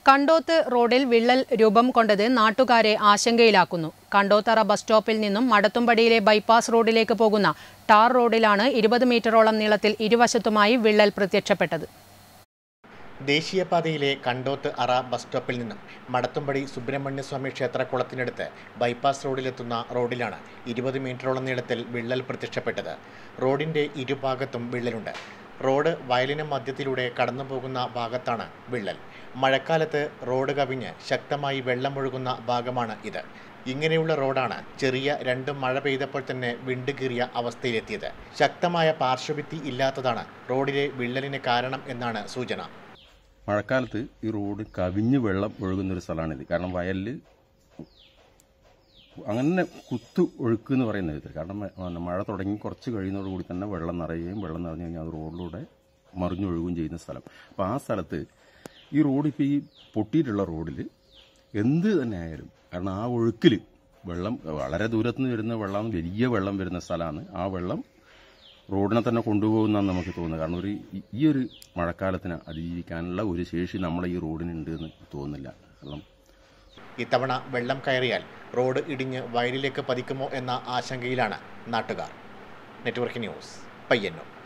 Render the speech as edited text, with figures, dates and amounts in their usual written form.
കണ്ടോത്ത് റോഡിൽ വിള്ളൽ രൂപം കൊണ്ടത് നാട്ടുകാരെ ആശങ്കയിലാക്കുന്നു. കണ്ടോത്തറ ബസ് സ്റ്റോപ്പിൽ നിന്നും മടത്തുംപടിയിലെ ബൈപ്പാസ് റോഡിലേക്ക് പോകുന്ന ടാർ റോഡിലാണ് 20 മീറ്ററോളം നീളത്തിൽ ഇരുവശത്തുമായി വിള്ളൽ പ്രത്യക്ഷപ്പെട്ടത്. ദേശീയപാതയിലെ കണ്ടോത്ത് അറ ബസ് സ്റ്റോപ്പിൽ നിന്നും മടത്തുംപടി സുബ്രഹ്മണ്യസ്വാമി ക്ഷേത്രക്കുളത്തിനടുത്ത് ബൈപ്പാസ് റോഡിലെത്തുന്ന റോഡിലാണ് 20 മീറ്ററോളം നീളത്തിൽ വിള്ളൽ പ്രത്യക്ഷപ്പെട്ടത്. റോഡിന്റെ ഇരുഭാഗത്തും വിള്ളലുണ്ട്. റോഡ് വയലിന് മധ്യത്തിലൂടെ കടന്നുപോകുന്ന ഭാഗത്താണ് വിള്ളൽ. മഴക്കാലത്ത് റോഡ് കവിഞ്ഞ് ശക്തമായി വെള്ളമൊഴുകുന്ന ഭാഗമാണ് ഇത്. ഇങ്ങനെയുള്ള റോഡാണ് ചെറിയ 2 മഴ പെയ്തപ്പോൾ തന്നെ വിണ്ടുകീറിയ അവസ്ഥയിലെത്തിയത്. ശക്തമായ പാർശ്വഭിത്തി ഇല്ലാത്തതാണ് റോഡിലെ വിള്ളലിന് കാരണം എന്നാണ് സൂചന. മഴക്കാലത്ത് ഈ റോഡ് കവിഞ്ഞ് വെള്ളം ഒഴുകുന്നൊരു സ്ഥലമാണിത്. കാരണം വയലിൽ അങ്ങനെ കുത്തു ഒഴുക്ക് എന്ന് പറയുന്നത് ഇത്. കാരണം മഴ തുടങ്ങി കുറച്ച് കഴിയുന്നതോടുകൂടി തന്നെ വെള്ളം നിറയുകയും വെള്ളം നിറഞ്ഞു കഴിഞ്ഞാൽ അത് റോഡിലൂടെ മറിഞ്ഞൊഴുകുകയും ചെയ്യുന്ന സ്ഥലം. അപ്പോൾ ആ സ്ഥലത്ത് ഈ റോഡ് ഇപ്പോൾ ഈ പൊട്ടിയിട്ടുള്ള റോഡിൽ എന്ത് തന്നെ ആയാലും, കാരണം ആ ഒഴുക്കിൽ വെള്ളം വളരെ ദൂരത്തുനിന്ന് വരുന്ന വെള്ളം, വലിയ വെള്ളം വരുന്ന സ്ഥലമാണ്. ആ വെള്ളം റോഡിനെ തന്നെ കൊണ്ടുപോകുന്നതാണ് നമുക്ക് തോന്നുന്നത്. കാരണം ഈ ഒരു മഴക്കാലത്തിന് അതിജീവിക്കാനുള്ള ഒരു ശേഷി നമ്മളെ ഈ റോഡിനുണ്ട് എന്ന് തോന്നുന്നില്ല. കാരണം ഇത്തവണ വെള്ളം കയറിയാൽ റോഡ് ഇടിഞ്ഞ് വയലിലേക്ക് പതിക്കുമോ എന്ന ആശങ്കയിലാണ് നാട്ടുകാർ. Network news, Payyanur.